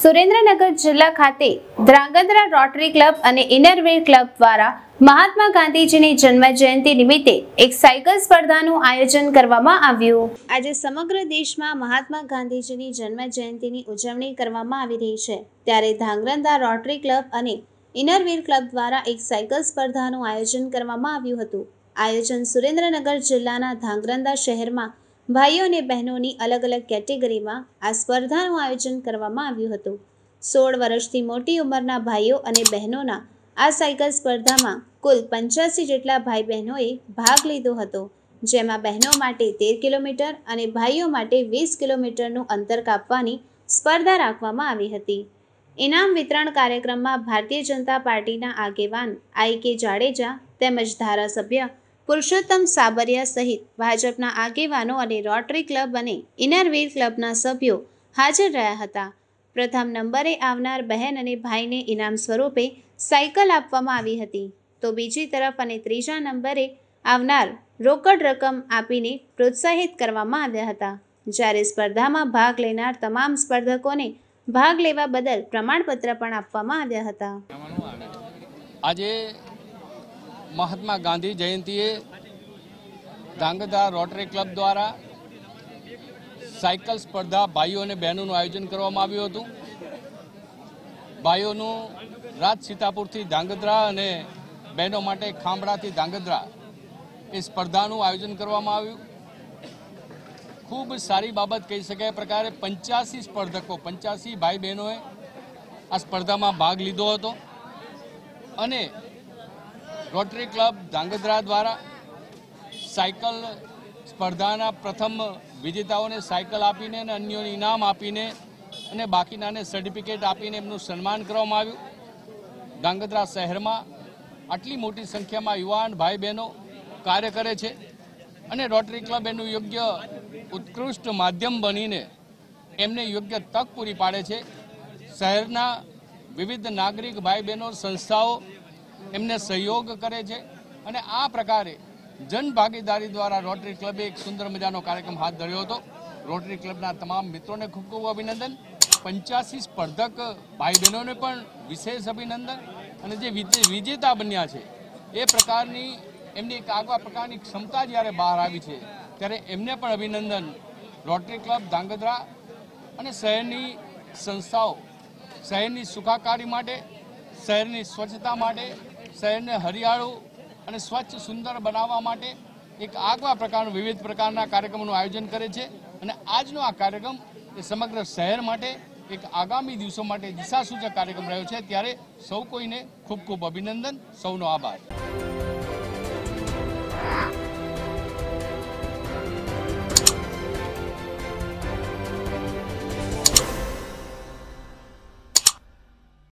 સુરેન્દ્રનગર જિલ્લા ખાતે Dhrangadhra Rotary Club અને ઇનરવેર ક્લબ દ્વારા મહાત્મા ગાંધીજીની જન્મ જયંતિ નિમિત્તે એક સાયકલ સ્પર્ધાનું આયોજન કરવામાં આવ્યું। આજે સમગ્ર દેશમાં મહાત્મા ગાંધીજીની જન્મ જયંતિની ઉજવણી કરવામાં આવી રહી છે, ત્યારે ધ્રાંગધ્રા રોટરી ક્લબ અને ઇનરવેર ક્લબ દ્વારા એક સાયકલ સ્પર્ધાનું આયોજન કરવામાં આવ્યું હતું। આયોજન સુરેન્દ્રનગર જિલ્લાના ધ્રાંગધ્રા શહેરમાં ભાઈઓ અને બહેનોની અલગ અલગ કેટેગરીમાં આ સ્પર્ધાનું આયોજન કરવામાં આવ્યું હતું। 16 વર્ષથી મોટી ઉંમરના ભાઈઓ અને બહેનોના આ સાયકલ સ્પર્ધામાં કુલ 85 જેટલા ભાઈ બહેનોએ ભાગ લીધો હતો, જેમાં બહેનો માટે 13 કિલોમીટર અને ભાઈઓ માટે 20 કિલોમીટરનું અંતર કાપવાની સ્પર્ધા રાખવામાં આવી હતી। ઇનામ વિતરણ કાર્યક્રમમાં ભારતીય જનતા પાર્ટીના આગેવાન I.K. જાડેજા તેમજ ધારાસભ્ય પુરુષોત્તમ સાબરિયા સહિત ભાજપના આગેવાનો અને રોટરી ક્લબ અને ઇનરવેર ક્લબના સભ્યો હાજર રહ્યા હતા। પ્રથમ નંબરે આવનાર બહેન અને ભાઈને ઇનામ સ્વરૂપે સાયકલ આપવામાં આવી હતી, તો બીજી તરફ અને ત્રીજા નંબરે આવનાર રોકડ રકમ આપીને પ્રોત્સાહિત કરવામાં આવ્યા હતા। જ્યારે સ્પર્ધામાં ભાગ લેનાર તમામ સ્પર્ધકોને ભાગ લેવા બદલ પ્રમાણપત્ર પણ આપવામાં આવ્યા હતા। આજે महात्मा गांधी जयंतीए ધ્રાંગધ્રા रोटरी क्लब द्वारा साइकल स्पर्धा भाईओ ने बहनों आयोजन करवामां आव्युं हतुं। भाईओ राज सीतापुर थी ध्रांगध्रा अने बहनों माटे खांभड़ा थी ध्रांगध्रा ए स्पर्धानुं आयोजन करवामां आव्युं। खूब सारी बाबत कही शकाय। प्रकारे 85 स्पर्धकों 85 भाई बहनोए आ स्पर्धा में भाग लीधो हतो अने रोटरी क्लब ध्रांगध्रा द्वारा साइकल स्पर्धा प्रथम विजेताओं ने साइकल आपीने अने अन्योने इनाम आपीने अने बाकीनाने सर्टिफिकेट आपीने एमनुं सन्मान करवामां आव्युं। ध्रांगध्रा शहर में आटली मोटी संख्या में युवान भाई बहनों कार्य करे छे अने रोटरी क्लब एनुं योग्य उत्कृष्ट माध्यम बनीने एमने योग्य तक पूरी पाड़े छे। शहरना विविध नागरिक भाई बहनों संस्थाओं एमने सहयोग करे छे अने आ प्रकारे जन भागीदारी द्वारा रोटरी क्लबे एक सुंदर मजानो कार्यक्रम हाथ धर्यो हतो। रोटरी क्लबना तमाम मित्रों ने खूब खूब अभिनंदन। 85 स्पर्धक भाई बहनों ने पण विशेष अभिनंदन अने जे विजेता बन्या छे ए प्रकारनी एमनी एक आगवा प्रकारनी क्षमता ज्यारे बहार आवी छे त्यारे एमने पण अभिनंदन। रोटरी क्लब ध्रांगध्रा अने शहेरनी संस्थाओं शहेरनी सुखाकारी माटे शहेरनी स्वच्छता माटे शहर ने हरियाळू और स्वच्छ सुंदर बनावा माटे एक आगवा प्रकार विविध प्रकारना कार्यक्रमों आयोजन करे छे अने आजनो आ कार्यक्रम ए समग्र शहर माटे एक आगामी दिवसों माटे दिशासूचक कार्यक्रम रह्यो छे। त्यारे सौ कोईने खूब खूब अभिनंदन, सौनो आभार।